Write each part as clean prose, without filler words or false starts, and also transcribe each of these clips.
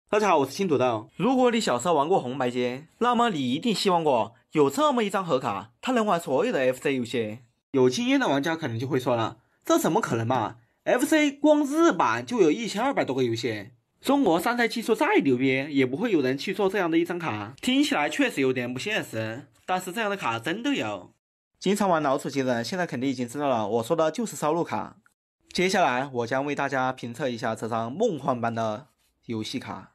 大家好，我是青土豆。如果你小时候玩过红白机，那么你一定希望过有这么一张盒卡，它能玩所有的 FC 游戏。有经验的玩家可能就会说了，这怎么可能嘛 ？FC 光日版就有1200多个游戏，中国山寨技术再牛逼，也不会有人去做这样的一张卡。听起来确实有点不现实，但是这样的卡真的有。经常玩老主机的人现在肯定已经知道了，我说的就是烧录卡。接下来我将为大家评测一下这张梦幻般的游戏卡。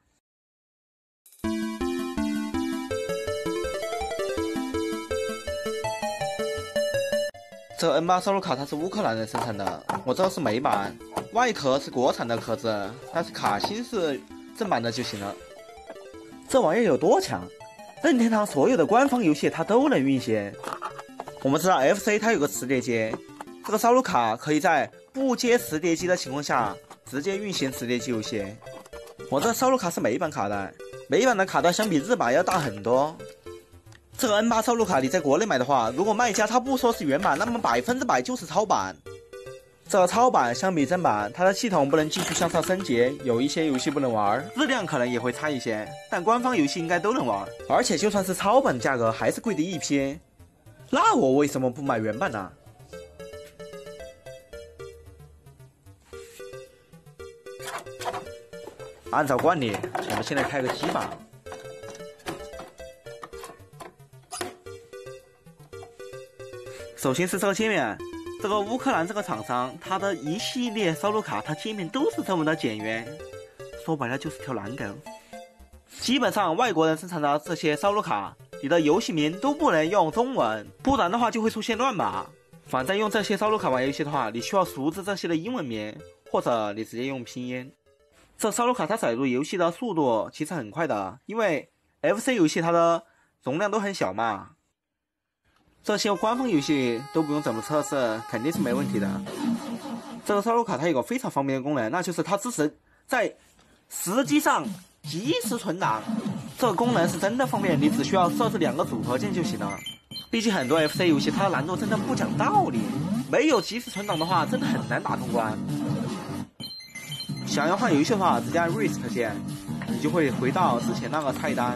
这 N8 烧录卡它是乌克兰人生产的，我这是美版，外壳是国产的壳子，但是卡芯是正版的就行了。这玩意儿有多强？任天堂所有的官方游戏它都能运行。我们知道 FC 它有个磁碟机，这个烧录卡可以在不接磁碟机的情况下直接运行磁碟机游戏。我这烧录卡是美版卡带，美版的卡带相比日版要大很多。这个 N8 烧录卡你在国内买的话，如果卖家他不说是原版，那么100%就是抄版。这个抄版相比正版，它的系统不能继续向上升级，有一些游戏不能玩，质量可能也会差一些，但官方游戏应该都能玩。而且就算是抄版，价格还是贵的一批。那我为什么不买原版呢？按照惯例，我们先来开个机吧。首先是这个界面，这个乌克兰这个厂商，它的一系列烧录卡，它界面都是这么的简约，说白了就是条蓝狗。基本上外国人生产的这些烧录卡，你的游戏名都不能用中文，不然的话就会出现乱码。反正用这些烧录卡玩游戏的话，你需要熟知这些的英文名，或者你直接用拼音。这烧录卡它载入游戏的速度其实很快的，因为 FC 游戏它的容量都很小嘛。这些官方游戏都不用怎么测试，肯定是没问题的。这个烧录卡它有个非常方便的功能，那就是它支持在实际上即时存档。这个功能是真的方便，你只需要设置2个组合键就行了。毕竟很多 FC 游戏它的难度真的不讲道理，没有即时存档的话，真的很难打通关。想要换游戏的话，直接按 Risk 键，你就会回到之前那个菜单。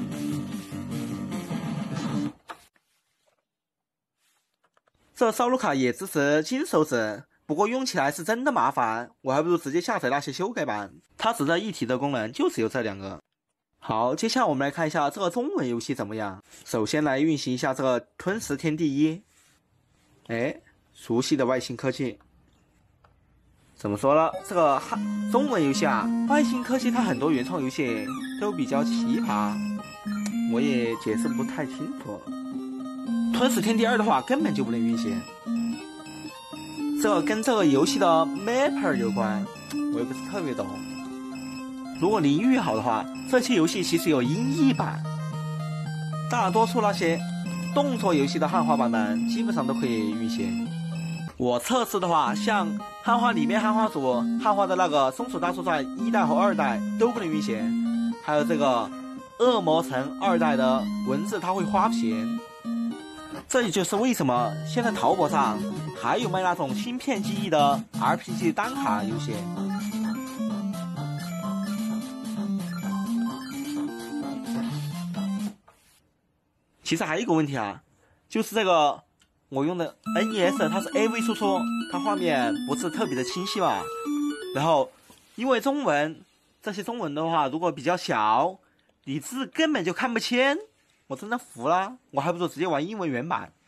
这烧录卡也支持金手指，不过用起来是真的麻烦，我还不如直接下载那些修改版。它值得一提的功能就是有这2个。好，接下来我们来看一下这个中文游戏怎么样。首先来运行一下这个《吞食天地1》，熟悉的外星科技。怎么说呢？这个中文游戏啊，外星科技它很多原创游戏都比较奇葩，我也解释不太清楚。吞食天地2的话根本就不能运行，这跟这个游戏的 mapper 有关，我也不是特别懂。如果你预好的话，这些游戏其实有音译版，大多数那些动作游戏的汉化版本基本上都可以运行。我测试的话，像汉化里面汉化组汉化的那个松鼠大作战1代和2代都不能运行，还有这个恶魔城2代的文字它会花屏。这也就是为什么现在淘宝上还有卖那种芯片记忆的 RPG 单卡游戏。其实还有一个问题啊，就是这个我用的 NES 它是 AV 输出，它画面不是特别的清晰嘛。然后因为中文这些中文的话，如果比较小，你字根本就看不清。我真的服了，我还不如直接玩英文原版。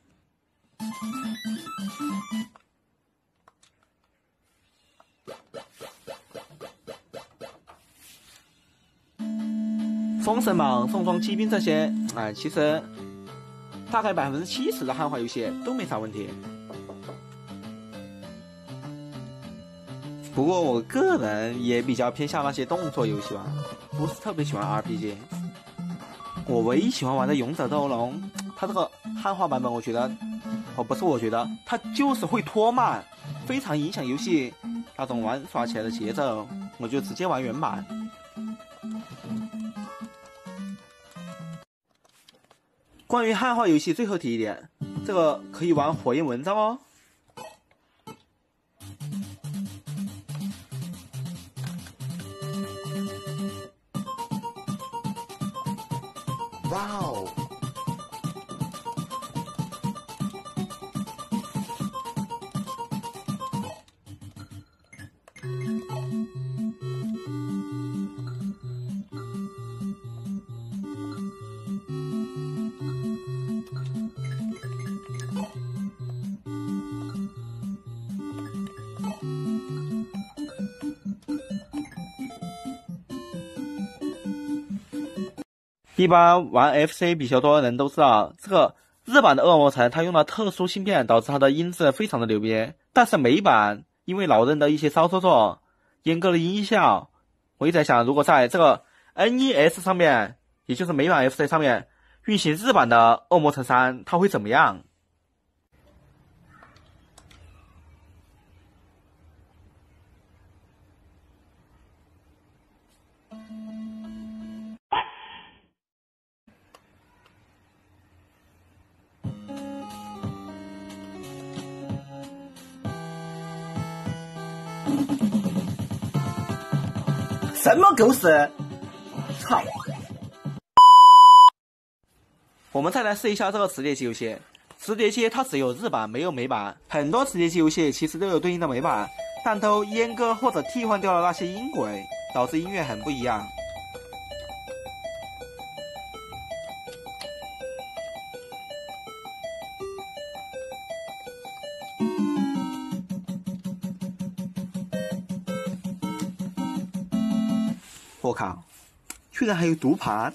封神榜、重装机兵这些，其实大概70%的汉化游戏都没啥问题。不过我个人也比较偏向那些动作游戏吧，不是特别喜欢 RPG。我唯一喜欢玩的《勇者斗龙》，它这个汉化版本，我觉得，它就是会拖慢，非常影响游戏那种玩耍起来的节奏，我就直接玩原版。关于汉化游戏，最后提一点，这个可以玩火焰文章哦。 哇哦！一般玩 FC 比较多的人都知道，这个日版的恶魔城它用了特殊芯片，导致它的音质非常的牛逼。但是美版因为老任的一些骚操作，阉割了音效。我也在想，如果在这个 NES 上面，也就是美版 FC 上面运行日版的恶魔城3，它会怎么样？什么狗屎！操！我们再来试一下这个磁碟机游戏。磁碟机它只有日版没有美版，很多磁碟机游戏其实都有对应的美版，但都阉割或者替换掉了那些音轨，导致音乐很不一样。我靠，居然还有读盘！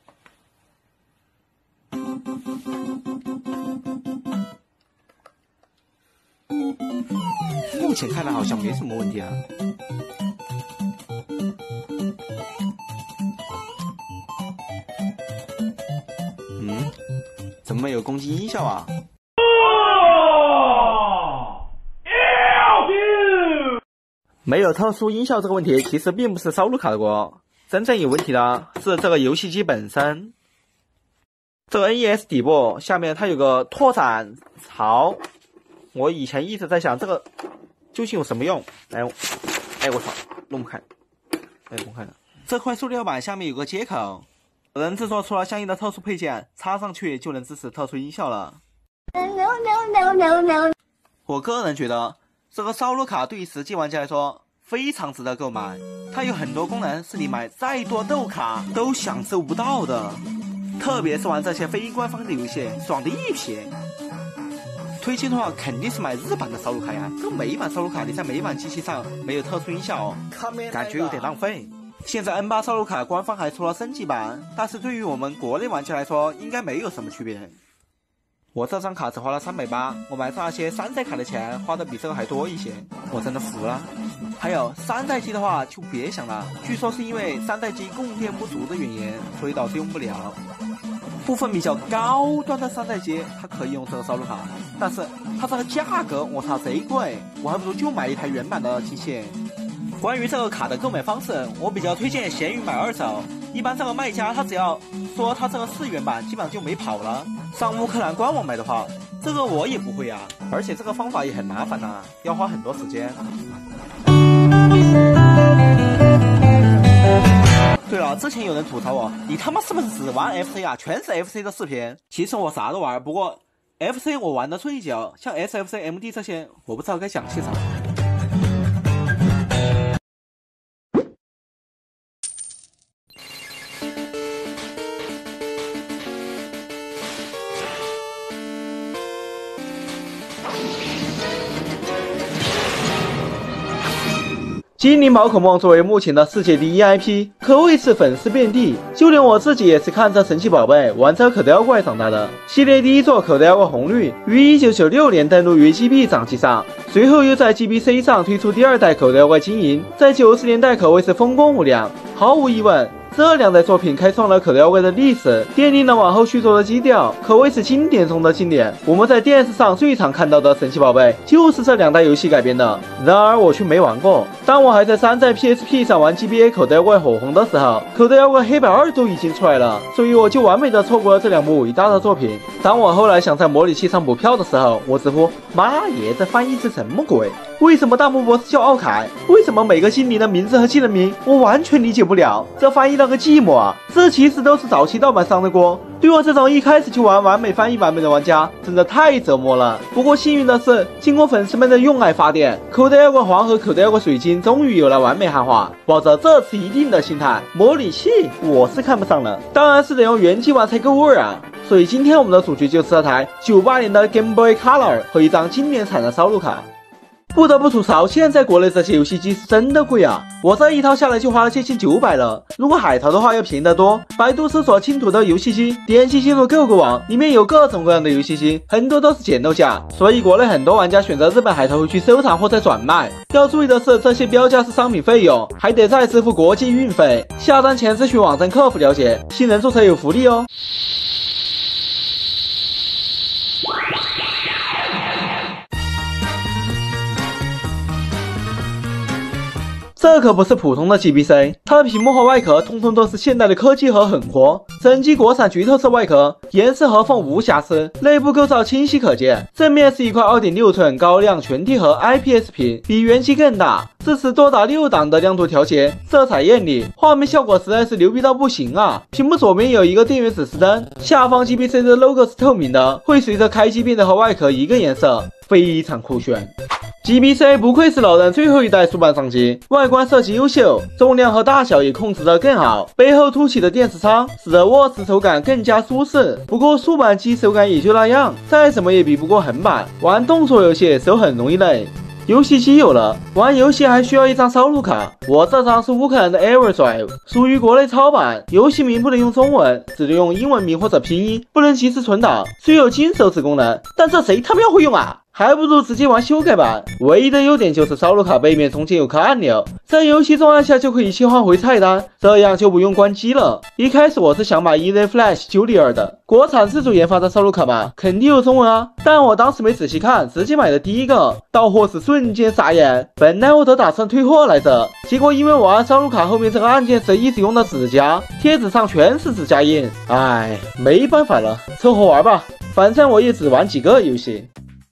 目前看来好像没什么问题啊。怎么没有攻击音效啊？没有特殊音效这个问题，其实并不是烧录卡的锅，真正有问题的是这个游戏机本身。这个 NES 底部下面它有个拓展槽，我以前一直在想这个究竟有什么用？哎，我操，弄不开，弄开了。这块塑料板下面有个接口，有人制作出了相应的特殊配件，插上去就能支持特殊音效了。我个人觉得这个烧录卡对于实际玩家来说非常值得购买，它有很多功能是你买再多豆卡都享受不到的，特别是玩这些非官方的游戏，爽的一撇。推荐的话肯定是买日版的烧录卡呀，这美版烧录卡你在美版机器上没有特殊音效，感觉有点浪费。现在 N8 烧录卡官方还出了升级版，但是对于我们国内玩家来说应该没有什么区别。我这张卡只花了380，我买那些山寨卡的钱花的比这个还多一些，我真的服了。还有山寨机的话就别想了，据说是因为山寨机供电不足的原因，所以导致用不了。部分比较高端的山寨机它可以用这个烧录卡，但是它这个价格我操贼贵，我还不如就买一台原版的机器。关于这个卡的购买方式，我比较推荐闲鱼买二手。一般这个卖家他只要说他这个是原版，基本上就没跑了。上乌克兰官网买的话，这个我也不会啊，而且这个方法也很麻烦呐，要花很多时间。对了，之前有人吐槽我，你他妈是不是只玩 FC 啊？全是 FC 的视频。其实我啥都玩，不过 FC 我玩的最久，像 SFC、MD 这些，我不知道该讲些啥。精灵宝可梦作为目前的世界第一 IP， 可谓是粉丝遍地。就连我自己也是看着神奇宝贝、玩着口袋妖怪长大的。系列第一作口袋妖怪红绿于1996年登陆于 GB 掌机上，随后又在 GBC 上推出第二代口袋妖怪金银，在90年代可谓是风光无两。毫无疑问，这两代作品开创了口袋妖怪的历史，奠定了往后续作的基调，可谓是经典中的经典。我们在电视上最常看到的神奇宝贝就是这两代游戏改编的，然而我却没玩过。当我还在山寨 PSP 上玩 GBA 口袋妖怪火红的时候，口袋妖怪黑白2都已经出来了，所以我就完美的错过了这两部伟大的作品。当我后来想在模拟器上补票的时候，我直呼妈耶，这翻译是什么鬼？ 为什么大木博士叫奥凯？为什么每个精灵的名字和技能名我完全理解不了？这翻译了个寂寞啊！这其实都是早期盗版商的锅。对我这种一开始就玩完美翻译版本的玩家，真的太折磨了。不过幸运的是，经过粉丝们的用爱发电，口袋妖怪黄和口袋妖怪水晶终于有了完美汉化。抱着这次一定的心态，模拟器我是看不上了，当然是得用原机玩才够味啊！所以今天我们的主角就是这台98年的 Game Boy Color 和一张今年产的烧录卡。不得不吐槽，现在国内这些游戏机是真的贵啊！我这一套下来就花了接近900了，如果海淘的话要便宜得多。百度搜索青土豆游戏机，点击进入购购网，里面有各种各样的游戏机，很多都是捡漏价，所以国内很多玩家选择日本海淘回去收藏或者转卖。要注意的是，这些标价是商品费用，还得再支付国际运费。下单前咨询网站客服了解，新人注册有福利哦。这可不是普通的 GBC， 它的屏幕和外壳通通都是现代的科技和狠活，整机国产橘透色外壳，严丝合缝无瑕疵，内部构造清晰可见。正面是一块 2.6 寸高亮全贴合 IPS 屏，比原机更大，支持多达6档的亮度调节，色彩艳丽，画面效果实在是牛逼到不行啊！屏幕左边有一个电源指示灯，下方 GBC 的 logo 是透明的，会随着开机变得和外壳一个颜色，非常酷炫。GBC 不愧是老人最后一代数码掌机，外观设计优秀，重量和大小也控制得更好，背后凸起的电池仓使得握持手感更加舒适。不过数版机手感也就那样，再怎么也比不过横版，玩动作游戏手很容易累。游戏机有了，玩游戏还需要一张烧录卡。我这张是乌克兰的 EverDrive， 属于国内超版，游戏名不能用中文，只能用英文名或者拼音，不能及时存档。虽有金手指功能，但这谁他喵会用啊？还不如直接玩修改版。唯一的优点就是烧录卡背面中间有颗按钮，在游戏中按下就可以切换回菜单，这样就不用关机了。一开始我是想买 EZ Flash Julier 的，国产自主研发的烧录卡吧，肯定有中文啊，但我当时没仔细看，直接买的第一个，到货时瞬间傻眼。本来我都打算退货来着，结果因为我按烧录卡后面这个按键时一直用的指甲，贴纸上全是指甲印，唉，没办法了，凑合玩吧，反正我也只玩几个游戏。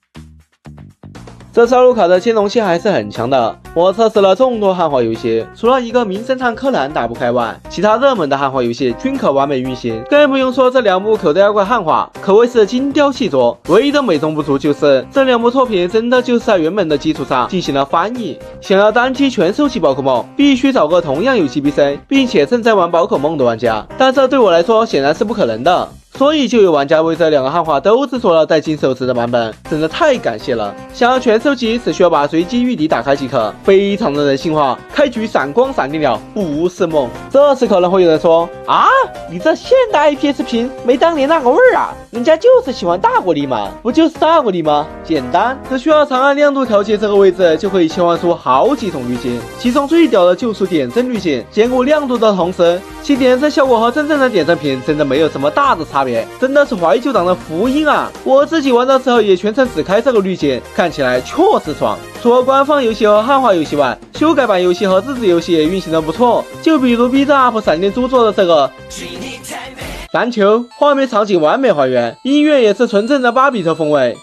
这烧录卡的兼容性还是很强的，我测试了众多汉化游戏，除了一个名侦探柯南打不开外，其他热门的汉化游戏均可完美运行，更不用说这两部口袋妖怪汉化，可谓是精雕细琢。唯一的美中不足就是这两部作品真的就是在原本的基础上进行了翻译，想要单机全收集宝可梦，必须找个同样有 GBC 并且正在玩宝可梦的玩家，但这对我来说显然是不可能的。所以就有玩家为这两个汉化都制作了带金手指的版本，真的太感谢了。想要全收集，只需要把随机御敌打开即可，非常的人性化，开局闪光闪电了，不是梦。这时可能会有人说啊，你这现代 IPS 屏没当年那个味儿啊，人家就是喜欢大过力嘛，不就是大过力吗？简单，只需要长按亮度调节这个位置，就可以切换出好几种滤镜，其中最屌的就是点阵滤镜，兼顾亮度的同时，其点阵效果和真正的点阵屏真的没有什么大的差别，真的是怀旧党的福音啊！我自己玩的时候也全程只开这个滤镜，看起来确实爽。除了官方游戏和汉化游戏外，修改版游戏和自制游戏也运行的不错，就比如 B 站 UP 闪电猪做的这个篮球，画面场景完美还原，音乐也是纯正的8比特风味。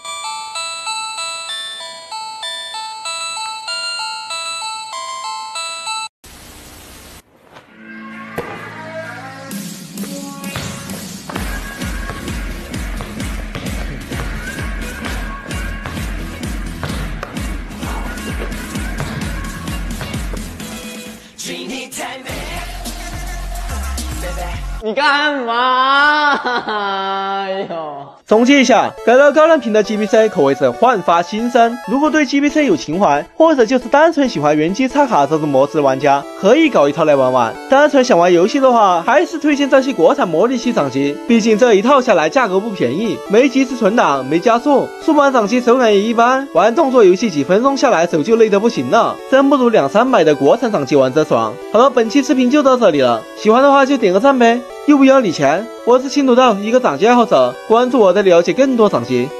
你干嘛？哎呦！ 总结一下，改到高亮屏的 GBC 可谓是焕发新生。如果对 GBC 有情怀，或者就是单纯喜欢原机插卡这种模式的玩家，可以搞一套来玩玩。单纯想玩游戏的话，还是推荐这些国产模拟器掌机，毕竟这一套下来价格不便宜，没及时存档，没加速，数码掌机手感也一般，玩动作游戏几分钟下来手就累得不行了，真不如200-300的国产掌机玩着爽。好了，本期视频就到这里了，喜欢的话就点个赞呗，又不要你钱。我是青土豆，一个掌机爱好者，关注我的了解更多掌机。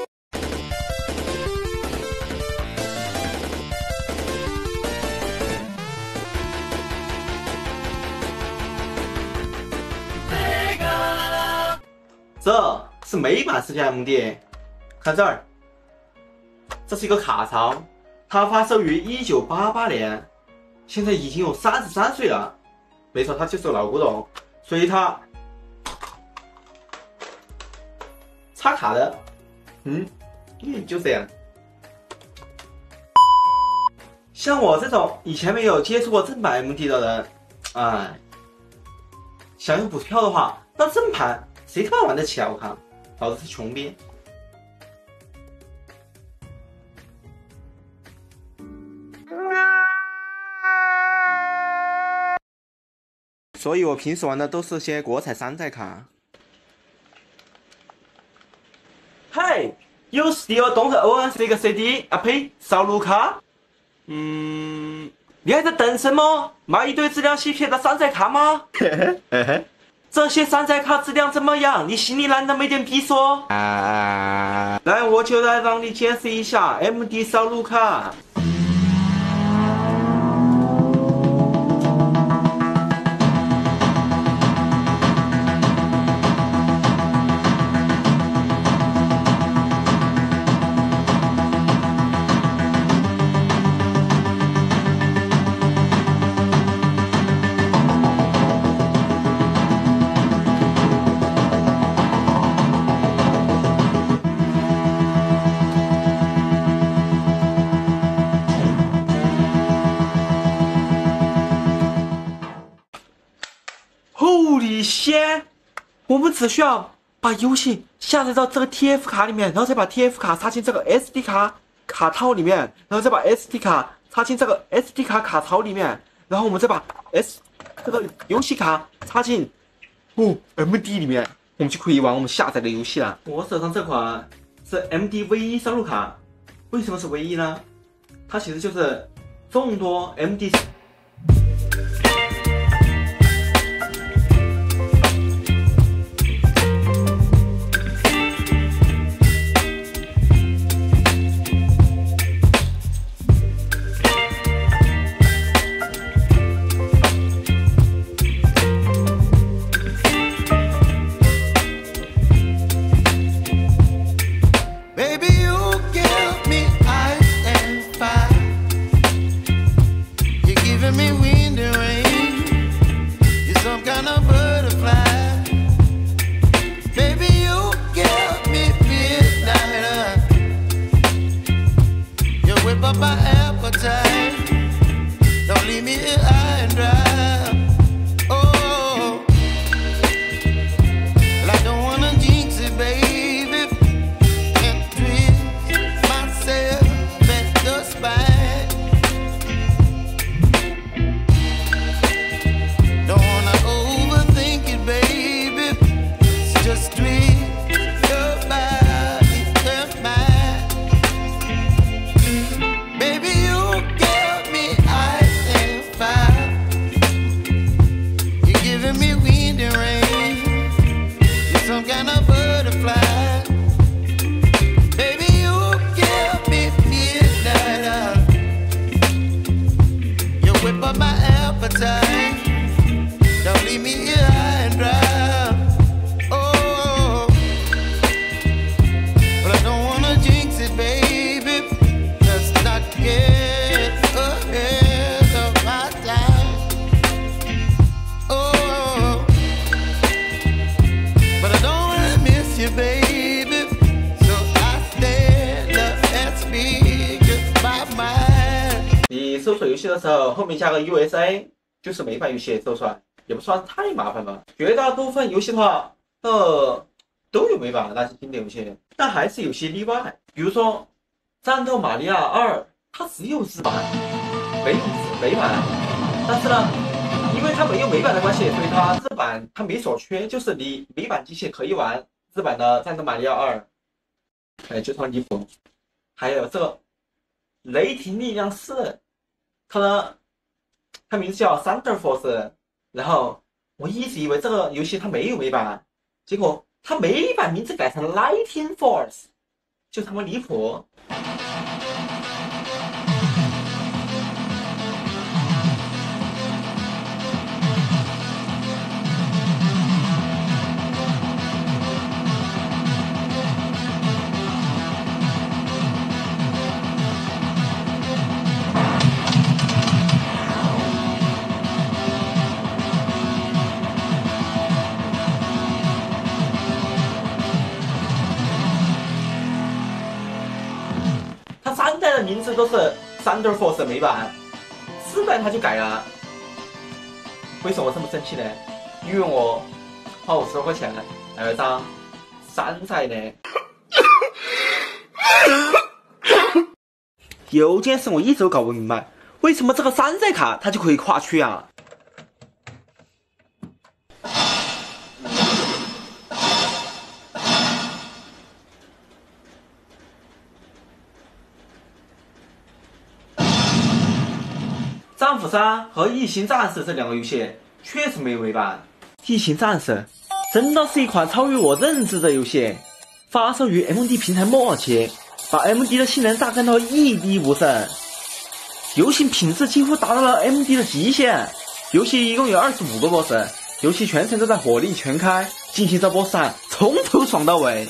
这是美版世界 MD， 看这儿，这是一个卡槽， 它发售于1988年，现在已经有33岁了。没错，它就是个老古董，所以它插卡的，就这样。像我这种以前没有接触过正版 MD 的人，想用补票的话，那正版谁他妈玩得起啊？我靠，老子是穷逼。所以我平时玩的都是些国产山寨卡。嗨，You still don't own Sega CD 啊呸，烧录卡？你还在等什么？买一堆质量稀撇的山寨卡吗？这些山寨卡质量怎么样？你心里难道没点逼说？来，我就来让你解释一下 MD 烧录卡。Holy shit！ 我们只需要把游戏下载到这个 TF 卡里面，然后再把 TF 卡插进这个 SD 卡卡套里面，然后再把 SD 卡插进这个 SD 卡卡槽里面，然后我们再把这个游戏卡插进MD 里面，我们就可以玩我们下载的游戏了。我手上这款是 MD V1 烧录卡，为什么是唯一呢？它其实就是众多 MD。 My appetite, don't leave me here high and dry. Oh, well, I don't wanna jinx it, baby, and twist myself at the spine. Don't wanna overthink it, baby. It's just twist your body and mine. Baby, you give me ice and fire. You're giving me wind and rain. You're some kind of butterfly. Baby, you give me midnight. You whip up my appetite. Don't leave me here high and dry. Oh, but I don't wanna jinx it, baby. Get ahead of my time. Oh, but I don't wanna miss you, baby. So I stand up and speak my mind. 你搜索游戏的时候，后面加个 USA， 就是美版游戏搜出来，也不算太麻烦吧。绝大部分游戏的话，都有美版那些经典游戏，但还是有些例外，比如说《战斗玛利亚2》。它只有日版，没有美版，但是呢，因为它没有美版的关系，所以它日版它没所缺，就是你美版机器可以玩日版的《战斗玛利亚2》，就这么离谱。还有这个《雷霆力量4》，它名字叫 Thunder Force， 然后我一直以为这个游戏它没有美版，结果它美版名字改成 Lightning Force， 就他妈离谱。 名字都是 Thunder Force 美版，4代它就改了。为什么我这么生气呢？因为我花50多块钱买了张山寨的。有件事我一直都搞不明白，为什么这个山寨卡它就可以跨区啊？战斧3和异形战士这2个游戏确实没有美版。异形战士真的是一款超越我认知的游戏，发售于 MD 平台末期，把 MD 的性能榨干到一滴不剩，游戏品质几乎达到了 MD 的极限。游戏一共有25个 BOSS， 游戏全程都在火力全开进行着 BOSS 战，从头爽到尾。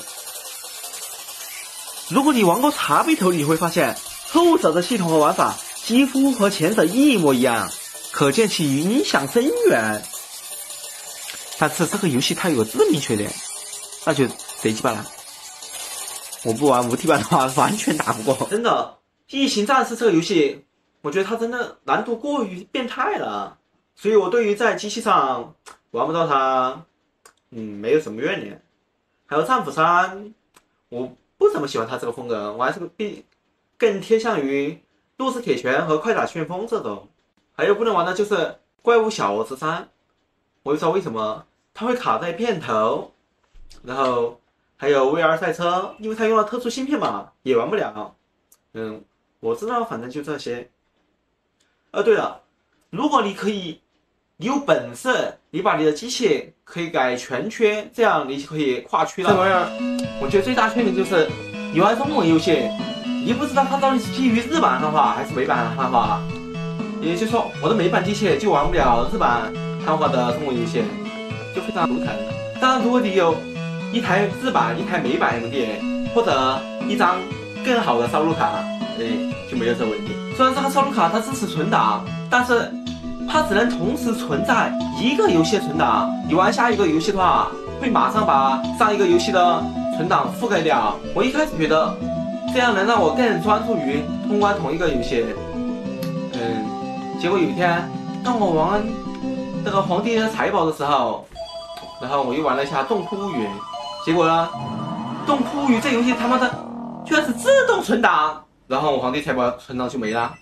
如果你玩过茶杯头，你会发现后者的系统和玩法几乎和前者一模一样，可见其影响深远。但是这个游戏它有个致命缺点，那就随机版了。我不玩无敌版的话，完全打不过。真的，异形战士这个游戏，我觉得它真的难度过于变态了，所以我对于在机器上玩不到它，没有什么怨念。还有战斧3，我不怎么喜欢它这个风格，我还是更贴向于露丝铁拳和快打旋风这种。还有不能玩的就是怪物小子3，我不知道为什么它会卡在片头，然后还有 VR 赛车，因为它用了特殊芯片嘛，也玩不了。我知道，反正就这些。对了，如果你有本事，你把你的机器可以改全缺，这样你就可以跨区了。这玩意儿，我觉得最大缺点就是你玩中文游戏，你不知道它到底是基于日版汉化还是美版汉化。也就是说，我的美版机器就玩不了日版汉化的中文游戏，就非常头疼。当然，如果你有一台日版、一台美版 MD， 或者一张更好的烧录卡，就没有这个问题。虽然这个烧录卡它支持存档，但是它只能同时存在一个游戏存档。你玩下一个游戏的话，会马上把上一个游戏的存档覆盖掉。我一开始觉得这样能让我更专注于通关同一个游戏。结果有一天，当我玩这个皇帝的财宝的时候，然后我又玩了一下《洞窟物语》，结果呢，《洞窟物语》这游戏他妈的居然是自动存档，然后我皇帝财宝存档就没了。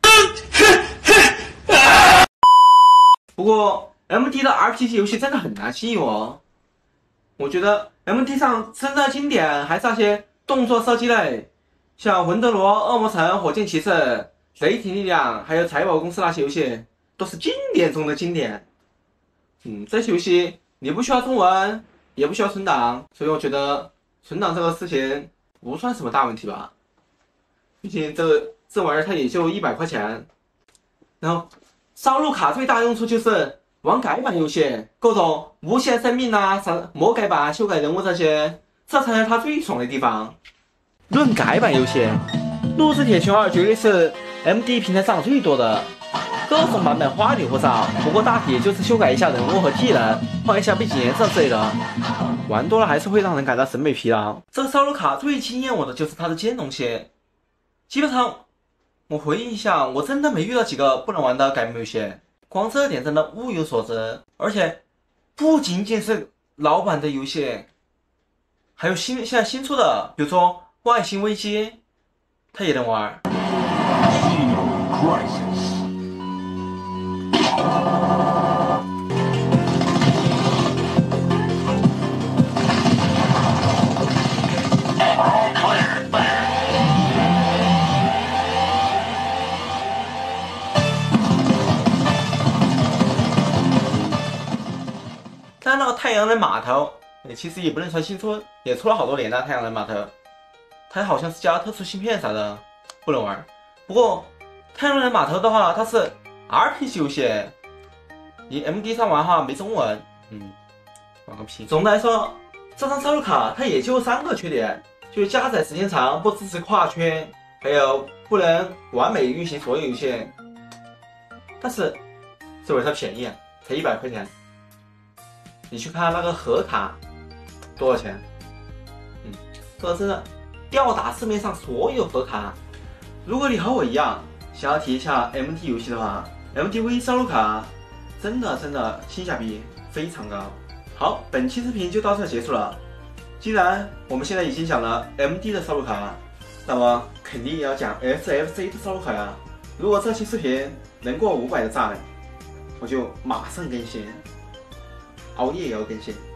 不过 MD 的 RPG 游戏真的很难吸引我，我觉得 MD 上真的经典还是那些动作射击类，像《魂斗罗》《恶魔城》《火箭骑士》《雷霆力量》还有财宝公司那些游戏，都是经典中的经典。这些游戏你不需要中文，也不需要存档，所以我觉得存档这个事情不算什么大问题吧。毕竟这玩意儿它也就100块钱。然后烧录卡最大用处就是玩改版游戏，各种无限生命啊、魔改版、修改人物这些，这才是它最爽的地方。论改版游戏，露丝铁拳2绝对是 MD 平台上最多的，各种版本花里胡哨，不过大体就是修改一下人物和技能，换一下背景颜色之类的，玩多了还是会让人感到审美疲劳。这个烧录卡最惊艳我的就是它的兼容性，基本上我回忆一下，我真的没遇到几个不能玩的改版游戏，光这点真的物有所值。而且不仅仅是老版的游戏，还有现在新出的，比如说《外星危机》，它也能玩。但那个太阳能码头，其实也不能说新出，也出了好多年了。太阳能码头，它好像是加特殊芯片啥的，不能玩。不过太阳能码头的话，它是 RPG 游戏，你 MD 上玩的话没中文，玩个屁。总的来说，这张烧录卡它也就3个缺点，就是加载时间长，不支持跨圈，还有不能完美运行所有游戏。但是这玩意它便宜，才100块钱。你去看那个盒卡多少钱？这真的吊打市面上所有盒卡， 如果你和我一样想要体验一下 MT 游戏的话 ，MTV 烧录卡真的性价比非常高。好，本期视频就到这结束了。既然我们现在已经讲了 MD 的烧录卡，那么肯定也要讲 SFC 的烧录卡呀。如果这期视频能过500的赞，我就马上更新，熬夜也要更新。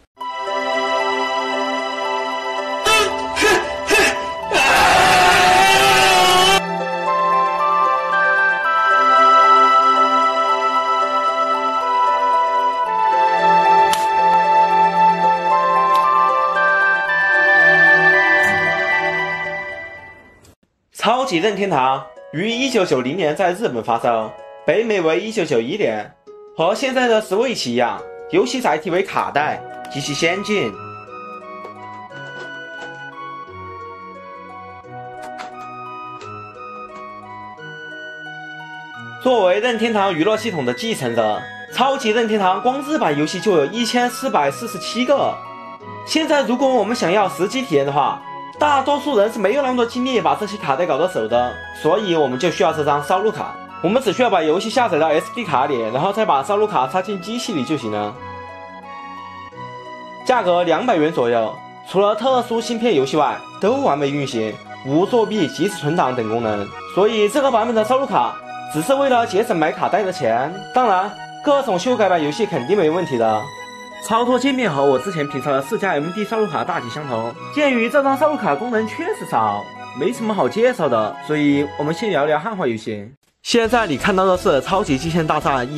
超级任天堂于1990年在日本发售，北美为1991年。和现在的 Switch 一样，游戏载体为卡带，极其先进。作为任天堂娱乐系统的继承者，超级任天堂光日版游戏就有1447个。现在如果我们想要实际体验的话，大多数人是没有那么多精力把这些卡带搞到手的，所以我们就需要这张烧录卡。我们只需要把游戏下载到 SD 卡里，然后再把烧录卡插进机器里就行了。价格200元左右，除了特殊芯片游戏外，都完美运行，无作弊、即时存档等功能。所以这个版本的烧录卡只是为了节省买卡带的钱。当然，各种修改版游戏肯定没问题的。操作界面和我之前评测的4家 MD 烧录卡大体相同。鉴于这张烧录卡功能确实少，没什么好介绍的，所以我们先聊聊汉化游戏。现在你看到的是《超级机器人大战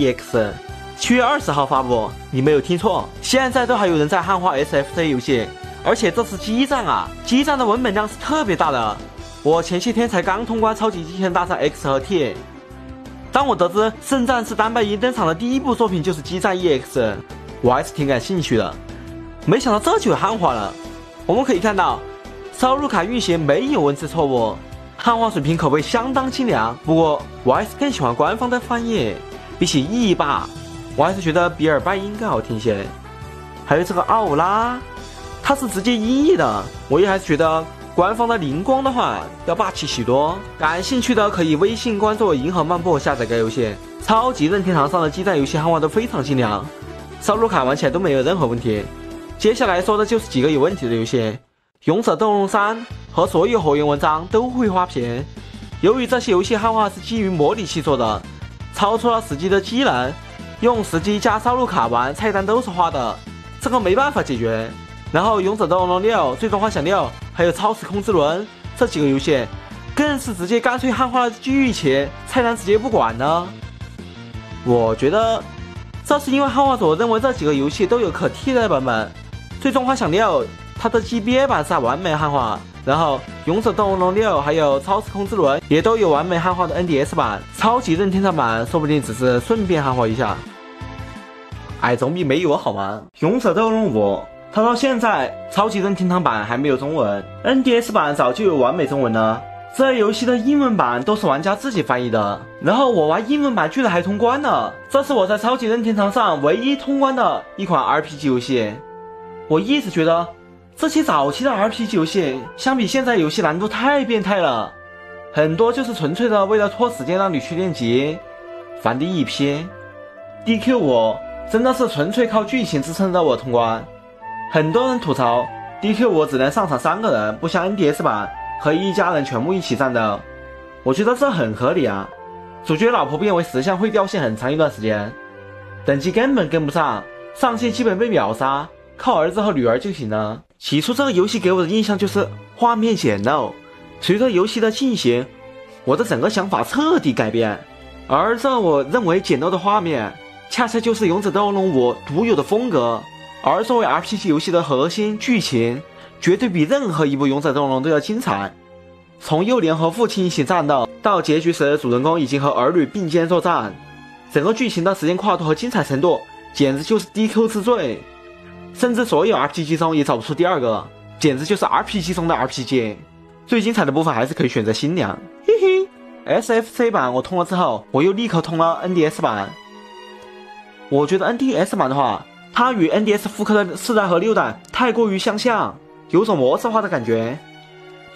EX》，7月20号发布，你没有听错，现在都还有人在汉化 SFC 游戏，而且这是激战啊！激战的文本量是特别大的。我前些天才刚通关《超级机器人大战 X 和 T》，当我得知圣战士丹拜一登场的第一部作品就是激战 EX， 我还是挺感兴趣的。没想到这就有汉化了。我们可以看到，烧录卡运行没有文字错误。汉化水平可谓相当精良，不过我还是更喜欢官方的翻译，比起译吧，我还是觉得比尔拜因更好听些。还有这个奥拉，它是直接音译的，我也还是觉得官方的灵光的话要霸气许多。感兴趣的可以微信关注银河漫步下载该游戏。超级任天堂上的激战游戏汉化都非常精良，烧录卡玩起来都没有任何问题。接下来说的就是几个有问题的游戏。勇者斗龙3和所有火焰文章都会花屏，由于这些游戏汉化是基于模拟器做的，超出了实际的机能，用实机加烧录卡玩菜单都是花的，这个没办法解决。然后勇者斗龙6、最终幻想6还有超时空之轮这几个游戏更是直接干脆汉化了剧情，菜单直接不管了。我觉得这是因为汉化组认为这几个游戏都有可替代版本，最终幻想6它的 GBA 版是完美汉化，然后勇者斗龙6还有超时空之轮也都有完美汉化的 NDS 版，超级任天堂版说不定只是顺便汉化一下，哎，总比没有好吗？勇者斗龙5它到现在超级任天堂版还没有中文， NDS 版早就有完美中文了，这游戏的英文版都是玩家自己翻译的，然后我玩英文版居然还通关了，这是我在超级任天堂上唯一通关的一款 RPG 游戏。我一直觉得这些早期的 RPG 游戏相比现在游戏难度太变态了，很多就是纯粹的为了拖时间让你去练级，烦的一批。DQ5真的是纯粹靠剧情支撑着我通关，很多人吐槽 DQ5只能上场3个人，不像 NDS 版可以一家人全部一起战斗，我觉得这很合理啊。主角老婆变为石像会掉线很长一段时间，等级根本跟不上，上线基本被秒杀，靠儿子和女儿就行了。起初这个游戏给我的印象就是画面简陋，随着游戏的进行，我的整个想法彻底改变，而这我认为简陋的画面恰恰就是勇者斗龙5独有的风格。而作为 RPG 游戏的核心剧情绝对比任何一部勇者斗龙都要精彩，从幼年和父亲一起战斗到结局时主人公已经和儿女并肩作战，整个剧情的时间跨度和精彩程度简直就是 DQ 之最，甚至所有 RPG 中也找不出第二个，简直就是 RPG 中的 RPG。 最精彩的部分还是可以选择新娘，嘿嘿。 SFC 版我通了之后，我又立刻通了 NDS 版。我觉得 NDS 版的话，它与 NDS 复刻的4代和6代太过于相像，有种模式化的感觉。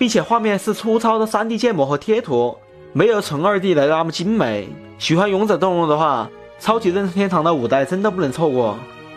并且画面是粗糙的 3D 建模和贴图，没有纯2D 来的那么精美。喜欢勇者斗龙的话，超级任天堂的5代真的不能错过。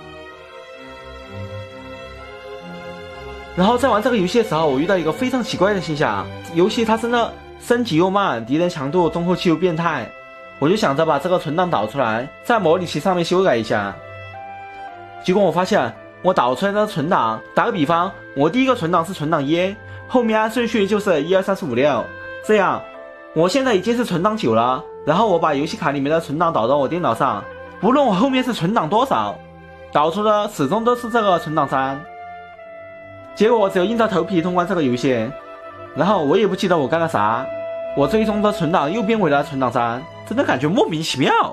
然后在玩这个游戏的时候，我遇到一个非常奇怪的现象，游戏它真的升级又慢，敌人强度、综合器又变态，我就想着把这个存档导出来，在模拟器上面修改一下。结果我发现我导出来的存档，打个比方，我第一个存档是存档1，后面按顺序就是1、2、3、4、5、6，这样我现在已经是存档9了。然后我把游戏卡里面的存档导到我电脑上，不论我后面是存档多少，导出的始终都是这个存档3。结果我只有硬着头皮通关这个游戏，然后我也不记得我干了啥，我最终的存档又变回了存档3，真的感觉莫名其妙。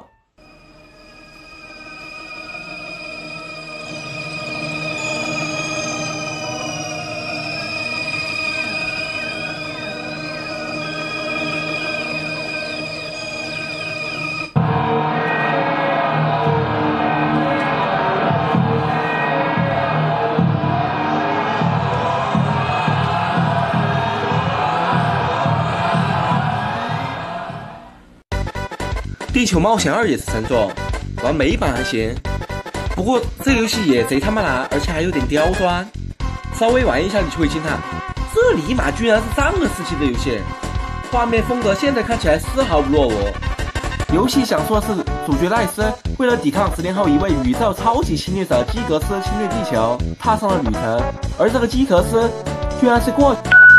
地球冒险2也是神作，玩美版还行，不过这游戏也贼他妈难，而且还有点刁钻，稍微玩一下你就会惊叹，这尼玛居然是上个世纪的游戏，画面风格现在看起来丝毫不落伍。游戏讲述的是主角赖斯为了抵抗10年后一位宇宙超级侵略者基格斯侵略地球，踏上了旅程，而这个基格斯居然是过去。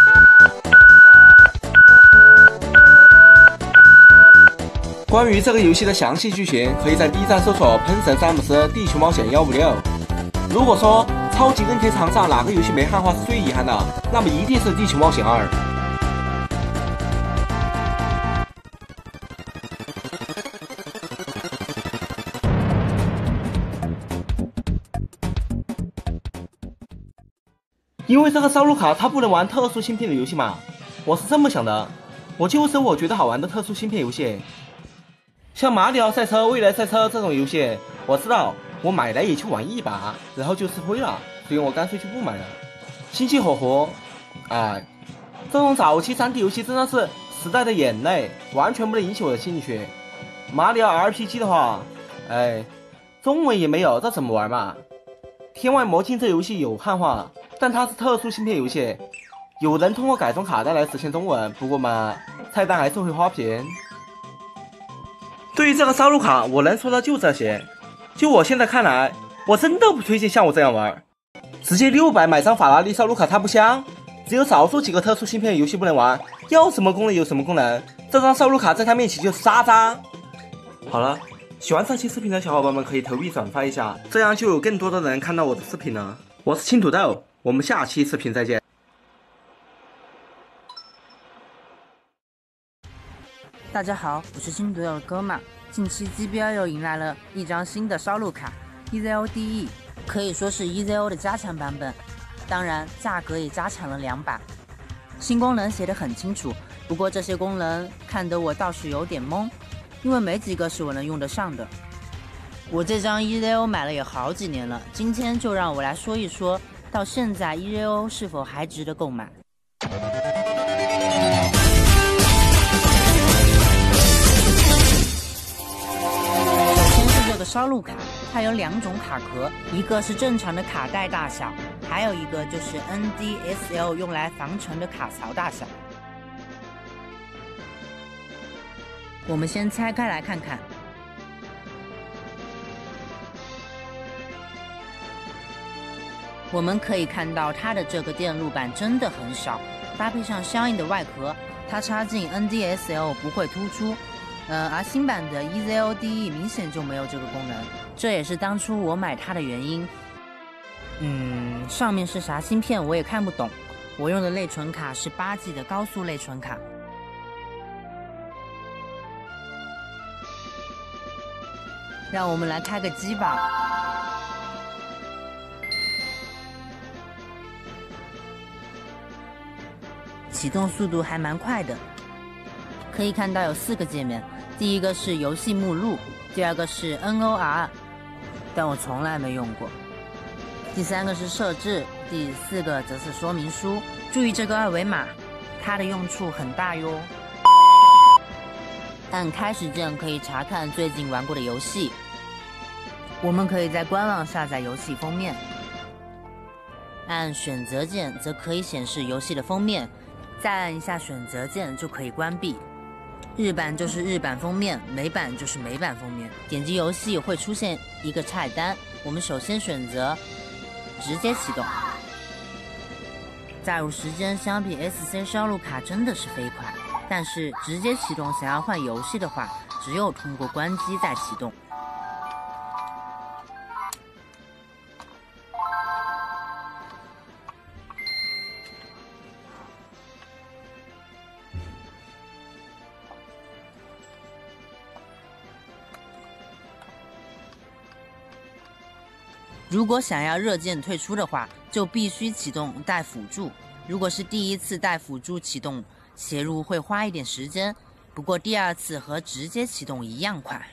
关于这个游戏的详细剧情，可以在 B 站搜索喷神詹姆斯地球冒险156。如果说超级任天堂上哪个游戏没汉化是最遗憾的，那么一定是地球冒险2。因为这个烧录卡它不能玩特殊芯片的游戏嘛，我是这么想的，我就是我觉得好玩的特殊芯片游戏。像马里奥赛车、未来赛车这种游戏，我知道我买来也就玩一把，然后就吃灰了，所以我干脆就不买了。星际火狐，哎，这种早期3D 游戏真的是时代的眼泪，完全不能引起我的兴趣。马里奥 RPG 的话，哎，中文也没有，这怎么玩嘛？天外魔境这游戏有汉化，但它是特殊芯片游戏，有人通过改装卡带来实现中文，不过嘛，菜单还是会花钱。对于这个烧录卡，我能说的就这些。就我现在看来，我真的不推荐像我这样玩。直接600买张法拉利烧录卡它不香，只有少数几个特殊芯片游戏不能玩，要什么功能有什么功能。这张烧录卡在它面前就是渣渣。好了，喜欢这期视频的小伙伴们可以投币转发一下，这样就有更多的人看到我的视频了。我是青土豆，我们下期视频再见。 大家好，我是青土豆的哥们。近期 GBL 又迎来了一张新的烧录卡 EZO-DE， 可以说是 EZO 的加强版本，当然价格也加强了2把。新功能写得很清楚，不过这些功能看得我倒是有点懵，因为没几个是我能用得上的。我这张 EZO 买了也好几年了，今天就让我来说一说，到现在 EZO 是否还值得购买。烧录卡它有2种卡壳，一个是正常的卡带大小，还有一个就是 NDSL 用来防尘的卡槽大小。我们先拆开来看看。我们可以看到它的这个电路板真的很小，搭配上相应的外壳，它插进 NDSL 不会突出。而新版的 EZO-DE 明显就没有这个功能，这也是当初我买它的原因。上面是啥芯片我也看不懂，我用的内存卡是8G 的高速内存卡。让我们来开个机吧。启动速度还蛮快的，可以看到有4个界面。第一个是游戏目录，第2个是 NOR， 但我从来没用过。第3个是设置，第4个则是说明书。注意这个2维码， 它的用处很大哟。按开始键可以查看最近玩过的游戏，我们可以在官网下载游戏封面。按选择键则可以显示游戏的封面，再按一下选择键就可以关闭。日版就是日版封面，美版就是美版封面。点击游戏会出现一个菜单，我们首先选择直接启动。载入时间相比 SC 烧录卡真的是飞快，但是直接启动想要换游戏的话，只有通过关机再启动。如果想要热键退出的话，就必须启动带辅助。如果是第一次带辅助启动，写入会花一点时间，不过第二次和直接启动一样快。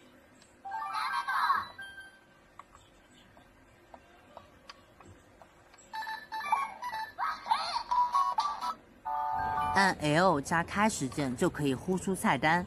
按 L 加开始键就可以呼出菜单。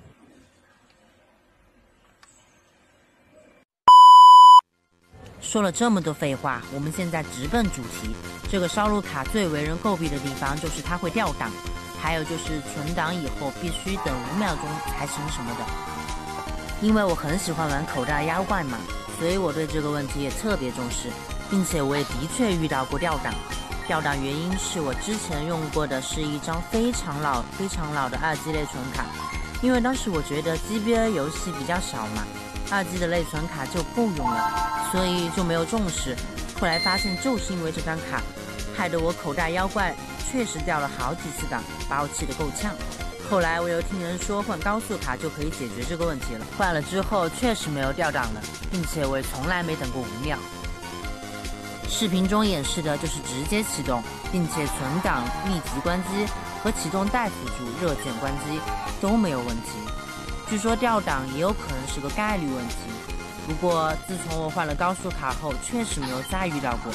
说了这么多废话，我们现在直奔主题。这个烧录卡最为人诟病的地方就是它会掉档，还有就是存档以后必须等5秒钟才行什么的。因为我很喜欢玩口袋妖怪嘛，所以我对这个问题也特别重视，并且我也的确遇到过掉档。掉档原因是我之前用过的是一张非常老的2G 类存卡，因为当时我觉得 GBA 游戏比较少嘛，2G 的类存卡就够用了，所以就没有重视。后来发现就是因为这张卡，害得我口袋妖怪确实掉了好几次档，把我气得够呛。后来我又听人说换高速卡就可以解决这个问题了，换了之后确实没有掉档了，并且我也从来没等过5秒。视频中演示的就是直接启动，并且存档、立即关机和启动带辅助热键关机都没有问题。据说掉档也有可能是个概率问题，不过自从我换了高速卡后，确实没有再遇到过。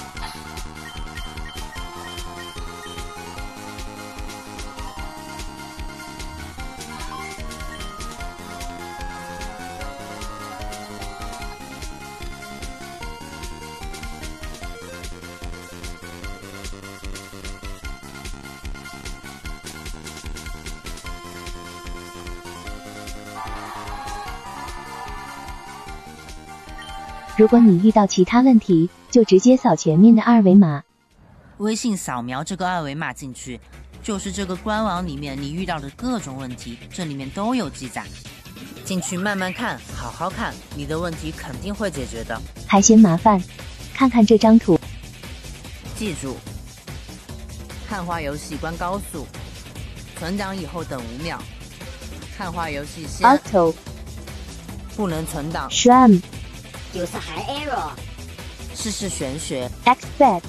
如果你遇到其他问题，就直接扫前面的2维码。 微信扫描这个2维码进去，就是这个官网里面你遇到的各种问题，这里面都有记载。进去慢慢看，好好看，你的问题肯定会解决的。 还嫌麻烦？看看这张图。 记住，汉化游戏关高速，存档以后等5秒。汉化游戏先 Auto 不能存档 SRAM 有时还 error。 试试玄学 Expect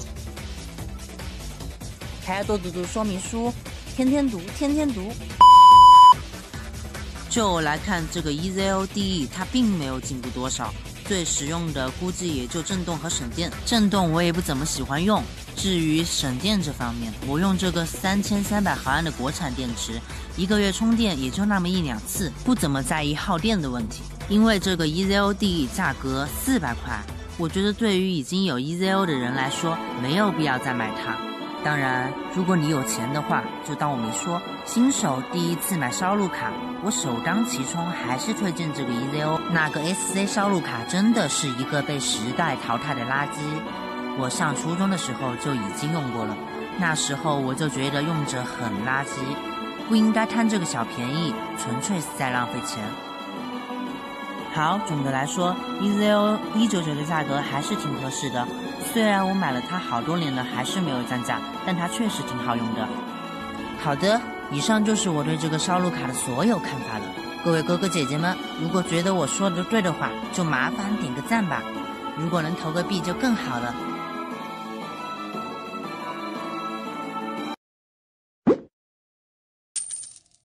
还要多读读说明书，天天读，天天读。就我来看，这个 EZODE 它并没有进步多少，最实用的估计也就震动和省电。震动我也不怎么喜欢用，至于省电这方面，我用这个3300毫安的国产电池，1个月充电也就那么1-2次，不怎么在意耗电的问题。因为这个 EZODE 价格400块，我觉得对于已经有 EZO 的人来说，没有必要再买它。当然，如果你有钱的话，就当我没说。新手第一次买烧录卡，我首当其冲还是推荐这个 EZO。那个 SC 烧录卡真的是一个被时代淘汰的垃圾。我上初中的时候就已经用过了，那时候我就觉得用着很垃圾，不应该贪这个小便宜，纯粹是在浪费钱。好，总的来说 EZO 199的价格还是挺合适的，虽然我买了它好多年了还是没有降价，但它确实挺好用的。好的，以上就是我对这个烧录卡的所有看法了。各位哥哥姐姐们，如果觉得我说的对的话，就麻烦点个赞吧，如果能投个币就更好了。